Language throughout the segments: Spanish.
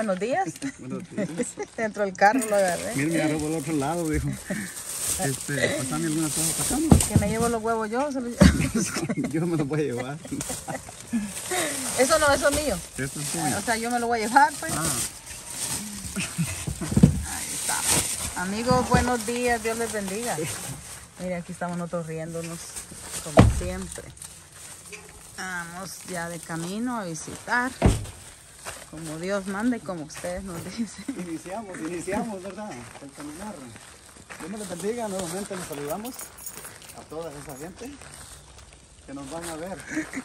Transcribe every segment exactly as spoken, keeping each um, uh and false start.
buenos días. Buenos días. Dentro del carro lo agarré. Mira, me agarró por el otro lado, dijo. Este, pasame alguna cosa, pasamos. Que me llevo los huevos yo. Se los... Yo me los voy a llevar. Eso no, eso es mío. Esto es tuyo. O sea, yo me lo voy a llevar, pues. Ah. Ahí está. Amigos, buenos días. Dios les bendiga. Mire, aquí estamos nosotros riéndonos, como siempre. Vamos ya de camino a visitar, como Dios manda y como ustedes nos dicen. Iniciamos, iniciamos, ¿verdad? El caminar. Dios me les bendiga. Nuevamente les saludamos a toda esa gente que nos van a ver.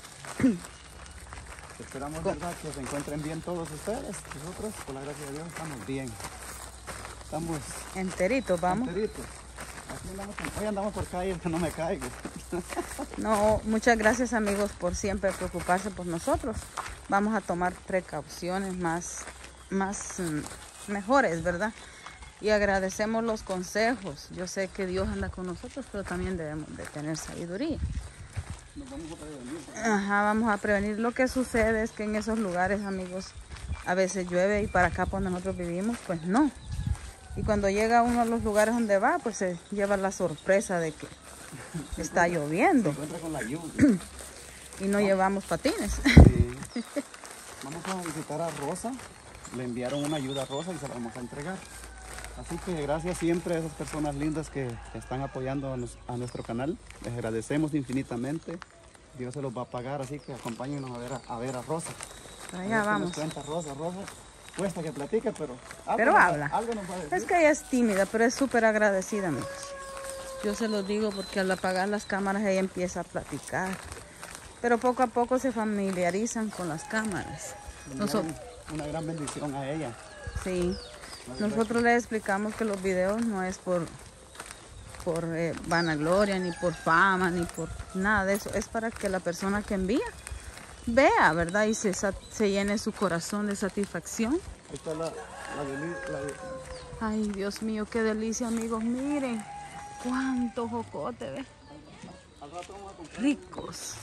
Esperamos, ¿verdad?, que se encuentren bien todos ustedes. Nosotros, por la gracia de Dios, estamos bien. Estamos Enteritos, vamos. enteritos. Aquí andamos, hoy andamos por calle, que no me caigo. No, muchas gracias, amigos, por siempre preocuparse por nosotros. Vamos a tomar precauciones más, más mm, mejores, ¿verdad? Y agradecemos los consejos. Yo sé que Dios anda con nosotros, pero también debemos de tener sabiduría. Nos vamos a prevenir. Ajá, vamos a prevenir. Lo que sucede es que en esos lugares, amigos, a veces llueve y para acá, por donde nosotros vivimos, pues no. Y cuando llega a uno de los lugares donde va, pues se lleva la sorpresa de que está lloviendo. Se encuentra con la lluvia. Y no llevamos patines. Sí. Vamos a visitar a Rosa. Le enviaron una ayuda a Rosa y se la vamos a entregar. Así que gracias siempre a esas personas lindas que, que están apoyando a, nos, a nuestro canal. Les agradecemos infinitamente. Dios se los va a pagar, así que acompáñenos a ver a, a, ver a Rosa. Para A allá ver qué vamos. nos cuenta Rosa, Rosa. Cuesta que platique, pero algo, Pero nos va- habla. algo nos va a decir. Es que ella es tímida, pero es súper agradecida, amigos. Yo se los digo porque al apagar las cámaras ella empieza a platicar. Pero poco a poco se familiarizan con las cámaras. Una Nosotros, gran- una gran bendición a ella. sí. Nosotros les explicamos que los videos no es por, por eh, vanagloria, ni por fama, ni por nada de eso. Es para que la persona que envía vea, ¿verdad? Y se, sa- se llene su corazón de satisfacción. Ahí está la, la, deli- la de- Ay, Dios mío, qué delicia, amigos. Miren cuánto jocote, ¿ves? al rato vamos a comprar. Ricos.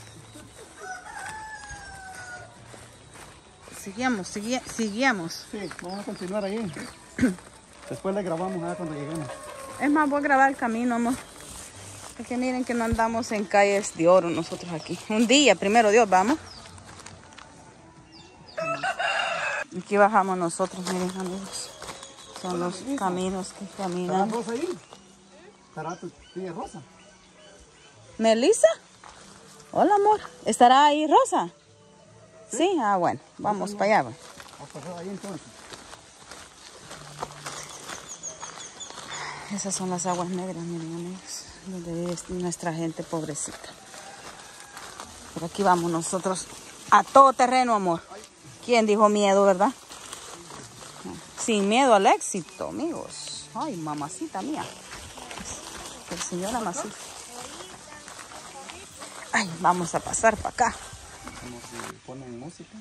Seguimos, sigui- seguimos. Sí, vamos a continuar ahí. Después le grabamos allá cuando lleguemos. Es más, voy a grabar el camino, amor. Es que miren que no andamos en calles de oro nosotros aquí. Un día, primero Dios, vamos. Aquí bajamos nosotros, miren, amigos. Son los caminos que ¿Estará caminan. Rosa ahí? ¿Estará tu tía Rosa? ¿Melissa? Hola, amor. ¿Estará ahí Rosa? Sí, ah, bueno. Vamos para allá. Pues. ¿A pasar ahí entonces? Esas son las aguas negras, miren, amigos. Donde vive nuestra gente pobrecita. Pero aquí vamos nosotros a todo terreno, amor. ¿Quién dijo miedo, verdad? Sin miedo al éxito, amigos. Ay, mamacita mía. El señor Mamacita. Ay, vamos a pasar para acá. Como si ponen música.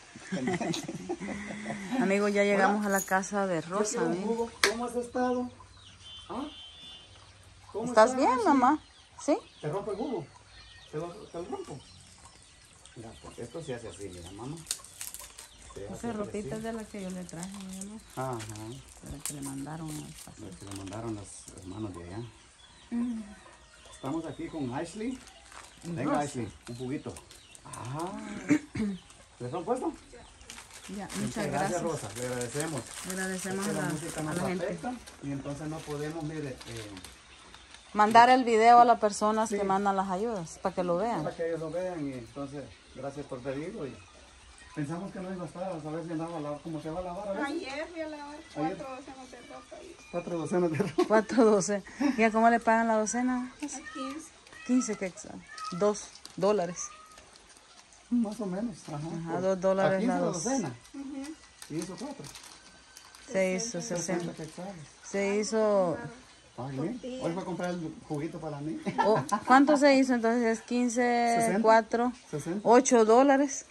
Amigos, ya llegamos a la casa de Yo Rosa. quiero un Miren. jugo. ¿Cómo has estado? ¿Ah? ¿Cómo ¿Estás estás, bien, Rosy? mamá? ¿Sí? ¿Te rompo el jugo? ¿Te lo, te lo rompo? Mira, porque esto se hace así, mira, mamá. Se hace Esa ropita así. es de la que yo le traje, mi amor. Ajá. De la que le mandaron al paseo. Lo que le mandaron los hermanos de allá. Estamos aquí con Ashley. Venga, Rosa. Ashley, un juguito. Ah. ¿Les han puesto? Ya, muchas Gracias, gracias. Rosa. Le agradecemos. Agradecemos Es a que la, la música a nos la gente. afecta y entonces no podemos, mire, eh, Mandar el video a las personas Sí. que mandan las ayudas para que lo vean. para que ellos lo vean y entonces, gracias por pedirlo. Y pensamos que no iba a estar, a saber si andaba a lavar, cómo se va a lavar a ver. Ayer fui a lavar cuatro docenas de ropa y Cuatro docenas de ropa. cuatro doce. ¿Y a cómo le pagan la docena? a quince. quince quetzal. Dos dólares. Más o menos. Ajá. Ajá, dos dólares Aquí la la docena. docena. Y hizo cuatro. Se hizo sesenta. sesenta quetzales. Se hizo... Ay, bien. Hoy fue a comprar el juguito para mí. oh, ¿cuánto se hizo entonces? quince, sesenta. cuatro, sesenta. ocho dólares.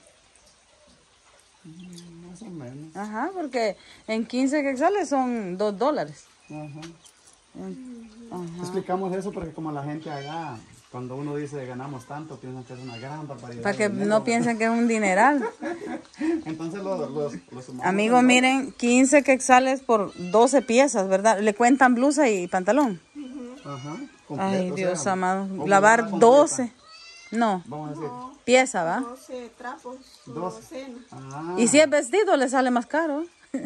Más o menos. Ajá, porque en quince quetzales son dos dólares. Ajá. En- Explicamos eso porque como la gente allá, cuando uno dice ganamos tanto, piensan que es una gran barbaridad. Para que de dinero, no ¿verdad? piensen que es un dineral. Entonces los, los, los humanos... Amigos, miren, quince quetzales por doce piezas, ¿verdad? Le cuentan blusa y pantalón. Ajá, completo, Ay, o Dios sea, amado. o Lavar completa. doce. No, Vamos a decir. pieza, ¿va? doce trapos, su Doce. docena. Ah, Y si es vestido, le sale más caro.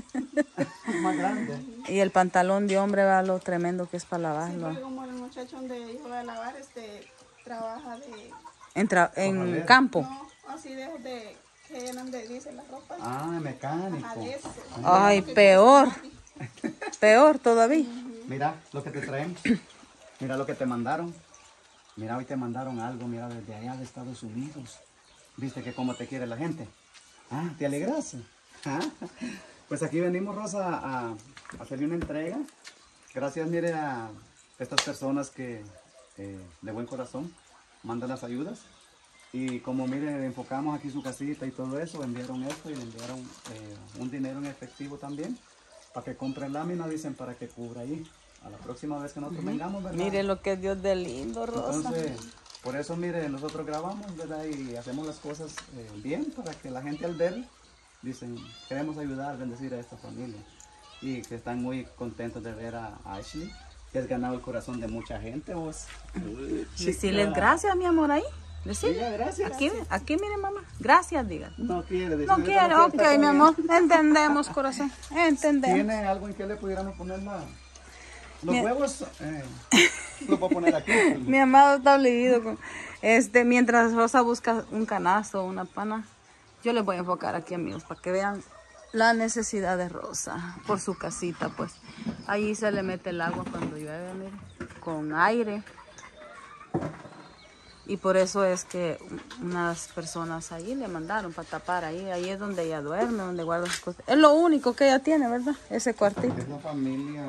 más grande. Y el pantalón de hombre va lo tremendo que es para Sí, lavarlo. porque como el muchacho donde yo voy a lavar, este, trabaja de, En, tra- en Ojalá. campo. no, así de, de que llenan de dice la ropa. Ah, mecánico. Ajá, de eso. Ay, peor. Peor todavía. Mira lo que te traen. Mira lo que te mandaron. Mira, hoy te mandaron algo, mira, desde allá de Estados Unidos. ¿Viste que cómo te quiere la gente? Ah, ¿te alegras? Ah, pues aquí venimos, Rosa, a, a hacerle una entrega. Gracias, mire, a estas personas que eh, de buen corazón mandan las ayudas. Y como, mire, enfocamos aquí su casita y todo eso, enviaron esto y le enviaron eh, un dinero en efectivo también. Para que compren lámina, dicen, para que cubra ahí. A la próxima vez que nosotros vengamos, ¿verdad? Mire lo que es Dios de lindo, Rosa. Entonces, por eso, mire, nosotros grabamos, ¿verdad? Y hacemos las cosas eh, bien para que la gente al ver, dicen, queremos ayudar, bendecir a esta familia. Y que están muy contentos de ver a Ashley, que has ganado el corazón de mucha gente, vos. Decirles gracias, mi amor, ahí. Decirle. Diga gracias. Aquí, aquí, mire, mamá. Gracias, diga. No quiere decir No quiere, ok, mi amor. Entendemos, corazón. Entendemos. ¿Tiene algo en que le pudiéramos poner la... Los Mira. huevos? Eh, los puedo poner aquí. Mi amado está obligado con... Este, mientras Rosa busca un canasto o una pana, yo les voy a enfocar aquí, amigos, para que vean la necesidad de Rosa por su casita, pues. Ahí se le mete el agua cuando llueve, miren, con aire. Y por eso es que unas personas ahí le mandaron para tapar ahí. Ahí es donde ella duerme, donde guarda sus cosas. Es lo único que ella tiene, ¿verdad? Ese cuartito. Es la familia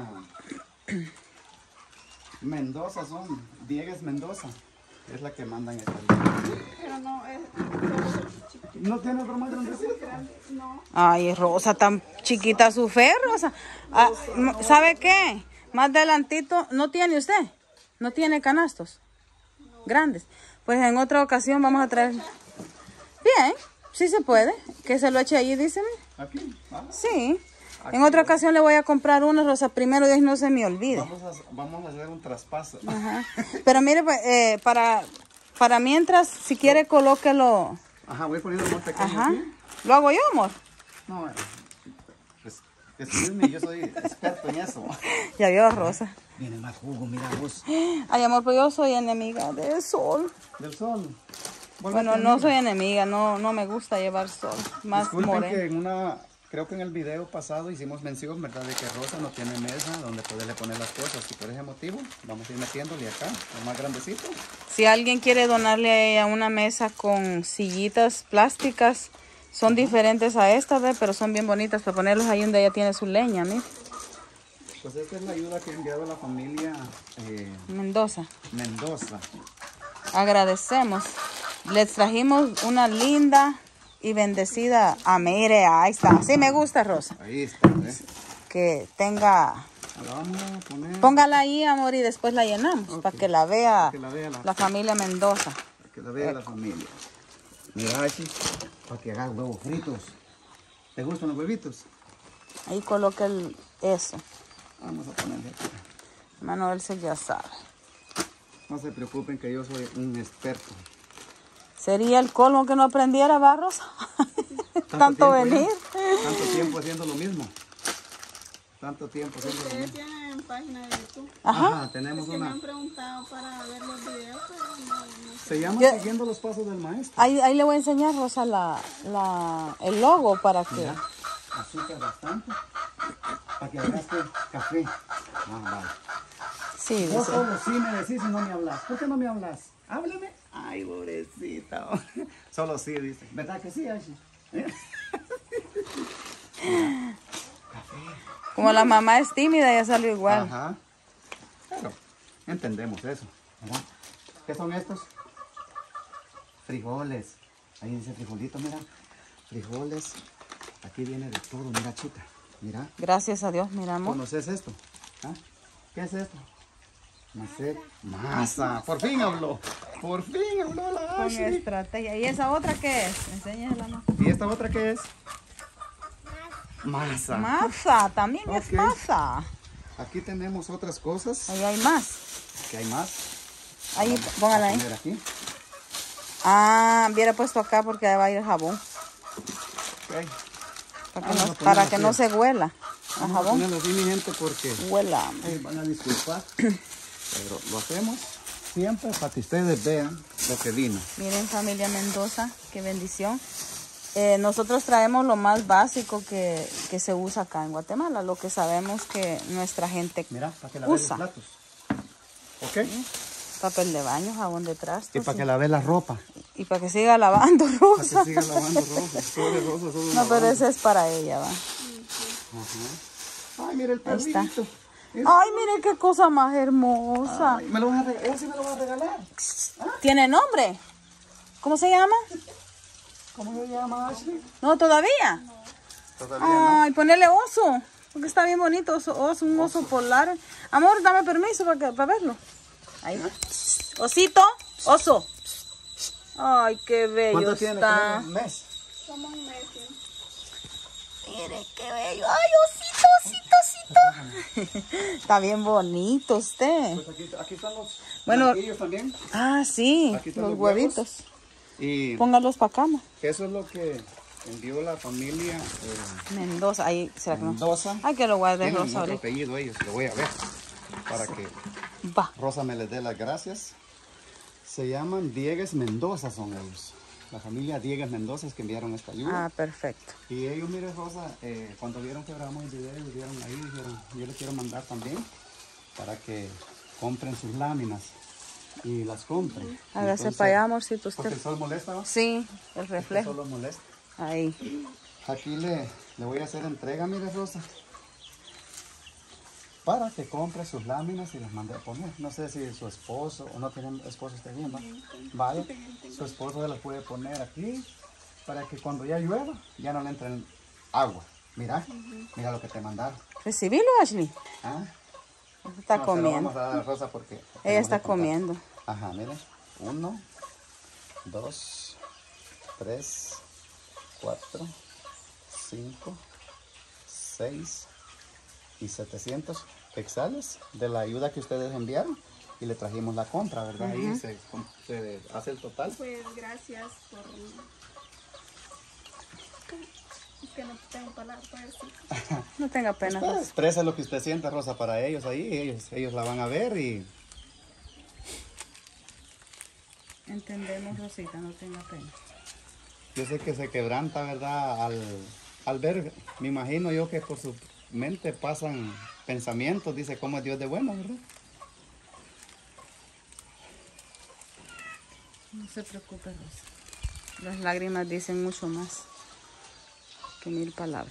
Mendoza, son Diegues Mendoza. Es la que mandan esta vida. Pero no, es solo chiquito, ¿No tiene otro más grandecito? grande, no. Ay, Rosa, tan chiquita su fe, Rosa. Ah, ¿sabe qué? Más adelantito, ¿no tiene usted? ¿No tiene canastos grandes? Pues en otra ocasión vamos a traer... Bien, sí se puede. Que se lo eche ahí, dicen. Aquí. ¿Ah? Sí. En otra ocasión le voy a comprar una, Rosa. Primero Dios no se me olvide. Vamos a, vamos a hacer un traspaso. Ajá. Pero mire, pues, eh, para, para mientras, si quiere, colóquelo. Ajá, voy poniendo más pequeño Ajá. aquí. ¿Lo hago yo, amor? No, eh, pues, excuse me, yo soy experto en eso. Ya vio, Rosa. Viene más jugo, mira vos. Ay, amor, pues yo soy enemiga del sol. Del sol. Bueno, no soy enemiga, no, no me gusta llevar sol. Más Disculpen moreno. que en una, creo que en el video pasado hicimos mención, ¿verdad? De que Rosa no tiene mesa donde poderle poner las cosas. Y por ese motivo vamos a ir metiéndole acá, el más grandecito. Si alguien quiere donarle a ella una mesa con sillitas plásticas, son diferentes a estas, ¿ve? Pero son bien bonitas para ponerlos ahí donde ella tiene su leña, mire. Pues esta es la ayuda que ha enviado la familia eh, Mendoza. Mendoza. Agradecemos. Les trajimos una linda y bendecida. Ah, mire, ahí está. Sí me gusta, Rosa. Ahí está, ¿eh? Que tenga... La vamos a poner. Póngala ahí, amor, y después la llenamos. Ok. Para que la vea, Que la vea la, la familia Mendoza. que la vea la familia. Mira, así, para que hagas huevos fritos. ¿Te gustan los huevitos? Ahí coloque el, eso. Vamos a ponerle aquí. Manuel se ya sabe. No se preocupen que yo soy un experto. Sería el colmo que no aprendiera, Barros. Tanto tiempo ya, venir. Tanto tiempo haciendo lo mismo. Tanto tiempo haciendo lo Ustedes mismo. tienen página de YouTube. Ajá. Ajá, tenemos Es que me una. han preguntado para ver los videos, pero no, no sé. Se llama Yo- Siguiendo los Pasos del Maestro. Ahí, ahí le voy a enseñar, Rosa, la, la, el logo para que... Mira, azúcar bastante. Para que hagas que café. Ah, vale. Sí, Vos dice. solo sí me decís y no me hablas. ¿Por qué no me hablas? Háblame. Ay, pobrecita. Solo sí, dice. ¿Verdad que sí, Ashi? Como la mamá es tímida, ya salió igual. Ajá. Pero entendemos eso, ¿verdad? ¿Qué son estos? Frijoles. Ahí dice frijolito, mira. Frijoles. Aquí viene de todo, mira, chica. Mira. Gracias a Dios, miramos. ¿Conoces esto? ¿Ah? ¿Qué es esto? Maceta. Masa. Por fin habló. Por fin habló la Con Ashley. estrategia. ¿Y esa otra qué es? Enséñala más. ¿Y esta otra qué es? Masa. Masa, también es Ok. masa. Aquí tenemos otras cosas. Ahí hay más. Aquí hay más. Ahí, Vamos a póngala ahí. poner aquí. Ah, hubiera puesto acá porque ahí va a ir el jabón. Ok. Para que, Vamos a no, ponerlo para que así. no se huela el Vamos a jabón. ponerlo así, mi gente, porque Huela. eh, van a disculpar. Pero lo hacemos siempre para que ustedes vean lo que vino. Miren, familia Mendoza, qué bendición. Eh, nosotros traemos lo más básico que, que se usa acá en Guatemala, lo que sabemos que nuestra gente Mira, para que la vean los usa. platos. ¿Ok? Papel de baño, jabón de Y trastos. para y- que la vean la ropa. Y para que siga lavando Para rosa. que siga lavando ropa. Sobre rosa, sobre No, lavando. pero ese es para ella, va. Ajá. Ay, mira el Ahí está. perrito. Es- Ay, mire qué cosa más hermosa. Ay, me lo vas a regalar. Ese me lo vas a regalar. ¿Tiene nombre? ¿Cómo se llama? ¿Cómo se llama, Ashley? No, todavía. Todavía Ay, ponerle oso. Porque está bien bonito, oso, oso, un oso polar. Amor, dame permiso para, que, para verlo. Ahí. Osito, oso. Ay, qué no. bello ¿Cuánto tiene? está. ¿Como un mes? Como un mes. ¿Sí? Mire qué bello. Ay, osito, osito, osito. Está bien bonito usted. Pues aquí, aquí están los Bueno. blanquillos también. Ah, sí, Aquí están los los huevos. huevitos. Y Póngalos para acá, ma. eso es lo que envió la familia eh, Mendoza, ahí será que no. Mendoza. Ay, que lo guarde Tienen Rosa otro ahorita. apellido ellos, lo voy a ver. Para que Va. Rosa me les dé las gracias. Se llaman Diegues Mendoza, son ellos. La familia Diegues Mendoza es que enviaron esta ayuda. Ah, perfecto. Y ellos, mire Rosa, eh, cuando vieron que grabamos el video, vieron ahí, dijeron, yo les quiero mandar también para que compren sus láminas y las compren. Hágase Entonces, para allá, amorcito, Porque el usted. sol molesta, ¿no? Sí, el El reflejo. sol los molesta. Ahí. Aquí le, le voy a hacer entrega, mire Rosa, para que compre sus láminas y las mande a poner. No sé si su esposo o no tiene esposo, esté bien, ¿va? Vaya, su esposo se las puede poner aquí para que cuando ya llueva ya no le entre agua. Mira, mira lo que te mandaron. Recibilo, Ashley. ¿Ah? Está No, se lo comiendo. vamos a dar a Rosa porque Ella tenemos está que contar. comiendo. Ajá, mire. Uno, dos, tres, cuatro, cinco, seis y setecientos quetzales de la ayuda que ustedes enviaron y le trajimos la compra, ¿verdad? Ahí se, se hace el total. Pues gracias por... Es que no tengo palabras para decir. No tenga pena, Usted Rosa. expresa lo que usted siente, Rosa, para ellos ahí. Ellos, ellos la van a ver y Entendemos, Rosita, no tenga pena. yo sé que se quebranta, ¿verdad? Al, al ver, me imagino yo que por su mente pasan pensamientos, dice cómo es Dios de bueno, ¿verdad? No se preocupe, Rosa. Las lágrimas dicen mucho más que mil palabras.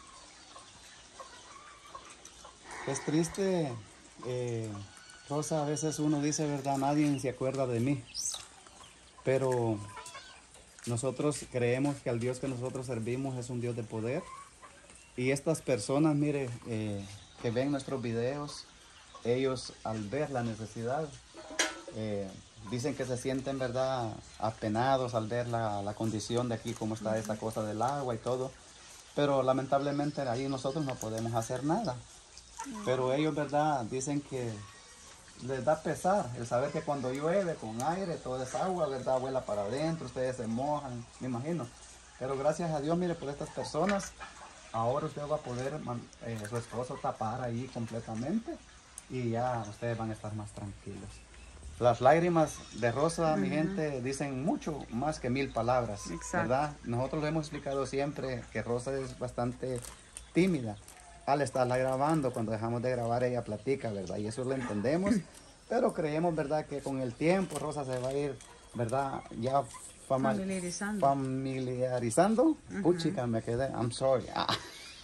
Es triste, eh, Rosa, a veces uno dice, ¿verdad? Nadie se acuerda de mí. Pero nosotros creemos que al Dios que nosotros servimos es un Dios de poder. Y estas personas, mire, eh, que ven nuestros videos, ellos al ver la necesidad, eh, dicen que se sienten, ¿verdad?, apenados al ver la, la condición de aquí, cómo está esta cosa del agua y todo. Pero lamentablemente ahí nosotros no podemos hacer nada. Pero ellos, ¿verdad?, dicen que les da pesar el saber que cuando llueve con aire, toda esa agua, ¿verdad?, vuela para adentro, ustedes se mojan, me imagino. Pero gracias a Dios, mire, por estas personas, ahora usted va a poder, man- eh, su esposo tapar ahí completamente y ya ustedes van a estar más tranquilos. Las lágrimas de Rosa, mi gente, dicen mucho más que mil palabras, Exacto. ¿verdad? Nosotros le hemos explicado siempre que Rosa es bastante tímida. Al estarla grabando, cuando dejamos de grabar, ella platica, ¿verdad? Y eso lo entendemos, pero creemos, ¿verdad?, que con el tiempo Rosa se va a ir, ¿verdad?, ya fama- Familiarizando. familiarizando. Puchica, me quedé, I'm sorry. Ah.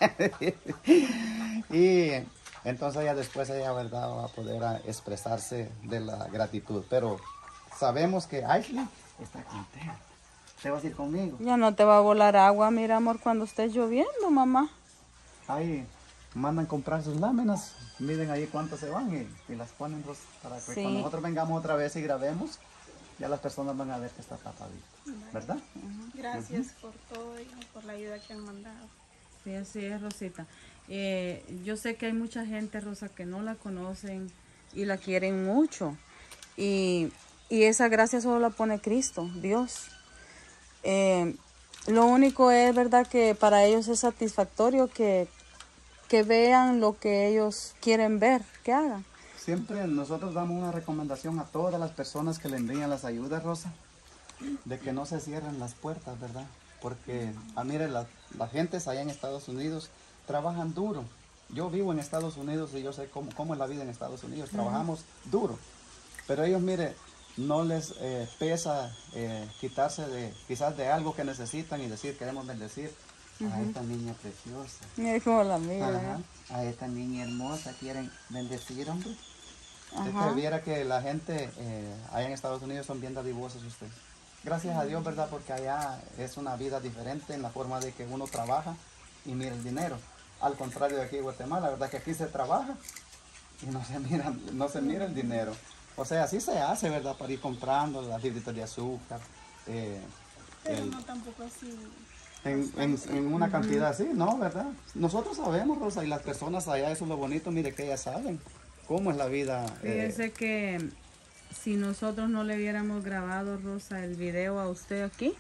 Y entonces ya después ella, ¿verdad?, va a poder ah, expresarse de la gratitud. Pero sabemos que Ashley está contenta. ¿Te vas a ir conmigo? Ya no te va a volar agua, mira, amor, cuando esté lloviendo, mamá. Ahí, mandan comprar sus láminas, miden ahí cuántas se van y, y las ponen pues, para que Sí. cuando nosotros vengamos otra vez y grabemos, ya las personas van a ver que está tapadito, ¿verdad? Gracias por todo y por la ayuda que han mandado. Sí, así es, Rosita. Eh, yo sé que hay mucha gente, Rosa, que no la conocen y la quieren mucho. Y, y esa gracia solo la pone Cristo, Dios. Eh, lo único es, verdad, que para ellos es satisfactorio que, que vean lo que ellos quieren ver, que hagan. Siempre nosotros damos una recomendación a todas las personas que le envían las ayudas, Rosa, de que no se cierren las puertas, ¿verdad? Porque, ah, mire, la, la gente allá en Estados Unidos trabajan duro. Yo vivo en Estados Unidos y yo sé cómo, cómo es la vida en Estados Unidos. Trabajamos duro. Pero ellos, mire, no les eh, pesa eh, quitarse de quizás de algo que necesitan y decir, queremos bendecir a esta niña preciosa. Mira cómo la mira. Ajá, a esta niña hermosa quieren bendecir, hombre. Usted Ajá. que viera que la gente eh, allá en Estados Unidos son bien dadivosos ustedes. Gracias a Dios, ¿verdad? Porque allá es una vida diferente en la forma de que uno trabaja y mira el dinero. Al contrario de aquí en Guatemala, ¿verdad? Que aquí se trabaja y no se mira, no se mira el dinero. O sea, así se hace, ¿verdad? Para ir comprando las libritas de azúcar. eh, Pero el- no tampoco así. en, en- en una cantidad así, ¿no? ¿Verdad? Nosotros sabemos, Rosa, y las personas allá, eso es lo bonito, mire que ellas saben cómo es la vida. eh, Fíjese que si nosotros no le hubiéramos grabado, Rosa, el video a usted aquí,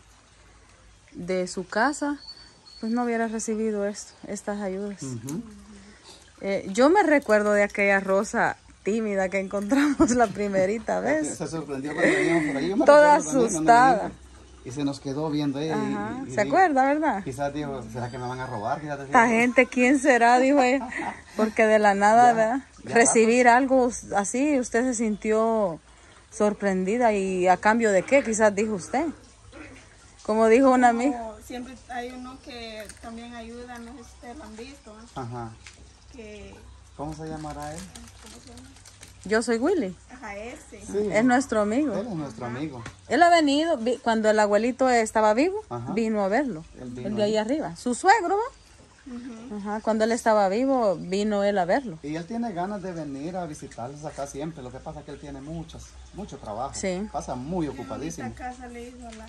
de su casa, pues no hubiera recibido esto, estas ayudas. ujú. Eh, yo me recuerdo de aquella Rosa tímida que encontramos la primerita vez. Se sorprendió cuando veníamos por ahí. Yo me Toda recuerdo también cuando asustada. venimos, y se nos quedó viendo ella. y- Ajá. y- y ¿Se dijo- acuerda, verdad? Quizás dijo, ¿será que me van a robar? Quizás decía, Esta gente, ¿quién será? Dijo ella. Porque de la nada, Ya, ¿verdad? ya Recibir algo así, usted se sintió sorprendida. ¿Y a cambio de qué? Quizás dijo usted. Como dijo una amiga. Como siempre hay uno que también ayuda, no sé si ustedes lo han visto, ¿eh? Ajá. que, ¿Cómo se llamará él? ¿cómo se llama? Yo soy Willy. Ajá, ese. Sí, Es nuestro amigo. él es nuestro amigo. Él ha venido, vi- cuando el abuelito estaba vivo, Ajá. vino a verlo. Él vino El de ahí ahí. arriba. Su suegro, ¿va? Ujú. Ajá. Cuando él estaba vivo, vino él a verlo. Y él tiene ganas de venir a visitarlos acá siempre. Lo que pasa es que él tiene muchas, mucho trabajo. Sí. Pasa muy ocupadísimo. Esta casa le hizo a la,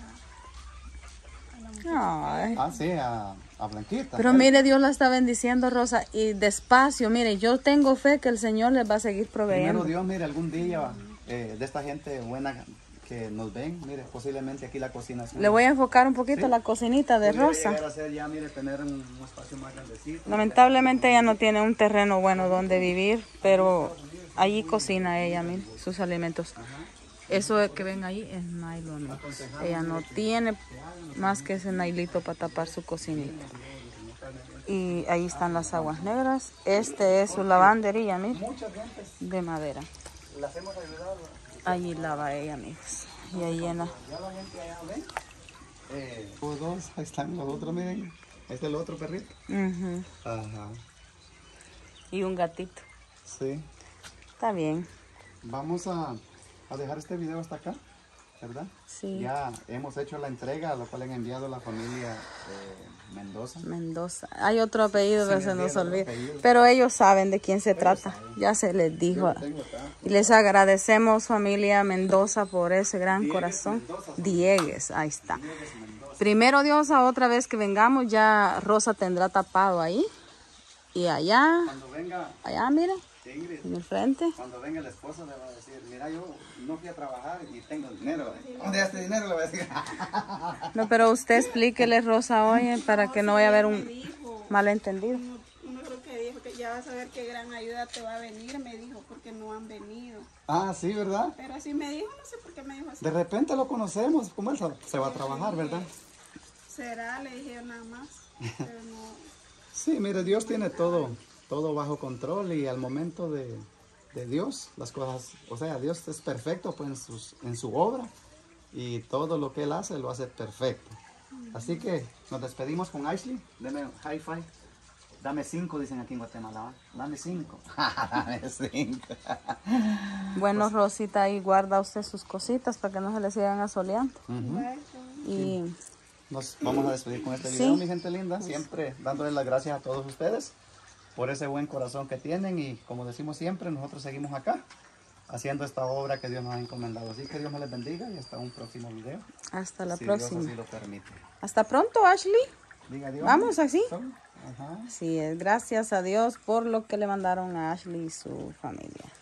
a la muchacha. Ay. Ah, sí, a, a Blanquita. Pero Él- mire, Dios la está bendiciendo, Rosa, y despacio, mire, yo tengo fe que el Señor les va a seguir proveyendo. Primero Dios, mire, algún día eh, de esta gente buena que nos ven, mire, posiblemente aquí la cocina es Le voy a enfocar un poquito Sí. la cocinita de Pudiera Rosa. llegar a ser ya, mire, tener un, un espacio más grandecito. Lamentablemente ella no tiene un terreno bueno donde vivir, pero allí cocina ella, mire, sus alimentos. Eso que ven ahí es nylon. mire. Ella no tiene más que ese nailito para tapar su cocinita. Y ahí están las aguas negras. Este es su lavandería, mire, Muchas gentes de madera. las hemos ayudado. Allí lava ella, amigos. Y ahí llena. Ya la gente allá ven. Eh, los dos, ahí están los otros, miren. Este es el otro perrito. Ujú. Ajá. Y un gatito. Sí. Está bien. Vamos a, a dejar este video hasta acá, ¿verdad? Sí. Ya hemos hecho la entrega, a lo cual han enviado la familia eh, Mendoza. Mendoza. Hay otro apellido que Sí, se nos entiendo, olvida. apellido. Pero ellos saben de quién se trata. Ya se les dijo. Yo lo tengo acá. Y les agradecemos, familia Mendoza, por ese gran Diegues corazón. Mendoza. Diegues, ahí está. Primero Dios, a otra vez que vengamos, ya Rosa tendrá tapado ahí. Y allá, Cuando venga allá, miren, Ingrid, en el frente. cuando venga el esposo le va a decir, mira, yo no fui a trabajar y tengo dinero. ¿Dónde está este dinero? Le va a decir. No, pero usted explíquele, Rosa, oye, para que no vaya a haber Me un dijo, malentendido. uno, uno creo que dijo que ya vas a ver qué gran ayuda te va a venir, me dijo, porque no han venido. Ah, sí, ¿verdad? Pero así me dijo, no sé por qué me dijo así. De repente lo conocemos, como él sa- se va a trabajar, ¿verdad? Será, le dije nada más, pero no. Sí, mire, Dios tiene todo, todo bajo control y al momento de, de Dios, las cosas, o sea, Dios es perfecto pues, en, sus, en su obra y todo lo que Él hace lo hace perfecto. Así que nos despedimos con Ashley. Deme un high five. Dame cinco, dicen aquí en Guatemala. ¿va? Dame cinco. Dame cinco. Bueno, Rosita, ahí guarda usted sus cositas para que no se le sigan asoleando. Ujú. Y Nos vamos a despedir con este Sí. video, mi gente linda. Siempre dándoles las gracias a todos ustedes. por ese buen corazón que tienen y como decimos siempre, nosotros seguimos acá haciendo esta obra que Dios nos ha encomendado. Así que Dios me les bendiga y hasta un próximo video. Hasta la si próxima. Dios así lo permite. Hasta pronto, Ashley. Diga Dios. Vamos así. Ajá. Sí, gracias a Dios por lo que le mandaron a Ashley y su familia.